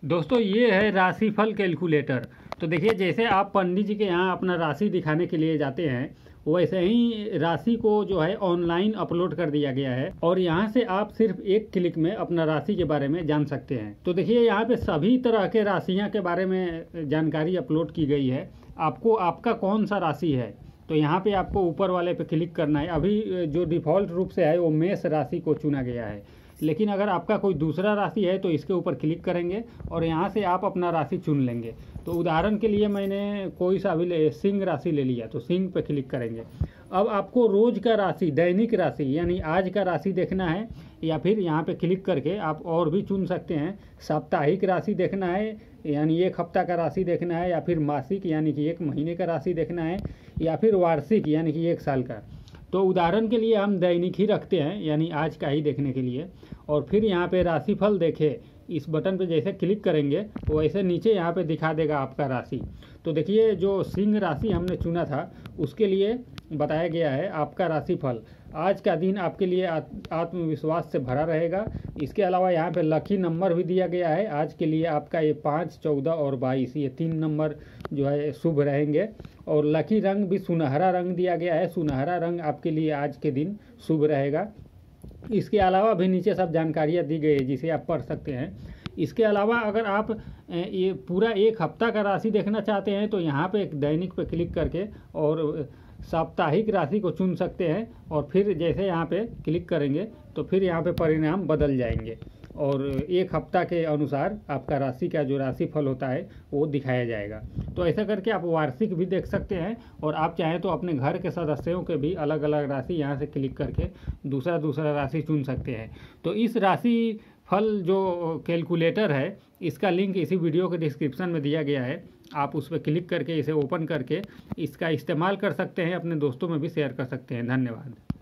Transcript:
दोस्तों ये है राशिफल कैलकुलेटर। तो देखिए, जैसे आप पंडित जी के यहाँ अपना राशि दिखाने के लिए जाते हैं, वैसे ही राशि को जो है ऑनलाइन अपलोड कर दिया गया है और यहाँ से आप सिर्फ एक क्लिक में अपना राशि के बारे में जान सकते हैं। तो देखिए, यहाँ पे सभी तरह के राशियाँ के बारे में जानकारी अपलोड की गई है। आपको आपका कौन सा राशि है, तो यहाँ पे आपको ऊपर वाले पे क्लिक करना है। अभी जो डिफ़ॉल्ट रूप से है वो मेष राशि को चुना गया है, लेकिन अगर आपका कोई दूसरा राशि है तो इसके ऊपर क्लिक करेंगे और यहाँ से आप अपना राशि चुन लेंगे। तो उदाहरण के लिए मैंने कोई सा भी सिंह राशि ले लिया, तो सिंह पे क्लिक करेंगे। अब आपको रोज का राशि, दैनिक राशि यानी आज का राशि देखना है, या फिर यहाँ पे क्लिक करके आप और भी चुन सकते हैं। साप्ताहिक राशि देखना है यानी एक हफ्ता का राशि देखना है, या फिर मासिक यानी कि एक महीने का राशि देखना है, या फिर वार्षिक यानी कि एक साल का। तो उदाहरण के लिए हम दैनिक ही रखते हैं, यानी आज का ही देखने के लिए। और फिर यहाँ पे राशिफल देखे, इस बटन पे जैसे क्लिक करेंगे वैसे नीचे यहाँ पे दिखा देगा आपका राशि। तो देखिए, जो सिंह राशि हमने चुना था उसके लिए बताया गया है आपका राशिफल। आज का दिन आपके लिए आत्मविश्वास से भरा रहेगा। इसके अलावा यहाँ पे लकी नंबर भी दिया गया है। आज के लिए आपका ये 5, 14 और 22 ये 3 नंबर जो है शुभ रहेंगे। और लकी रंग भी सुनहरा रंग दिया गया है। सुनहरा रंग आपके लिए आज के दिन शुभ रहेगा। इसके अलावा भी नीचे सब जानकारियाँ दी गई है जिसे आप पढ़ सकते हैं। इसके अलावा अगर आप ये पूरा एक हफ्ता का राशि देखना चाहते हैं तो यहाँ पे एक दैनिक पे क्लिक करके और साप्ताहिक राशि को चुन सकते हैं, और फिर जैसे यहाँ पे क्लिक करेंगे तो फिर यहाँ पे परिणाम बदल जाएंगे और एक हफ्ता के अनुसार आपका राशि का जो राशिफल होता है वो दिखाया जाएगा। तो ऐसा करके आप वार्षिक भी देख सकते हैं, और आप चाहें तो अपने घर के सदस्यों के भी अलग अलग राशि यहाँ से क्लिक करके दूसरा दूसरा राशि चुन सकते हैं। तो इस राशि फल जो कैलकुलेटर है, इसका लिंक इसी वीडियो के डिस्क्रिप्शन में दिया गया है। आप उस पर क्लिक करके इसे ओपन करके इसका इस्तेमाल कर सकते हैं, अपने दोस्तों में भी शेयर कर सकते हैं। धन्यवाद।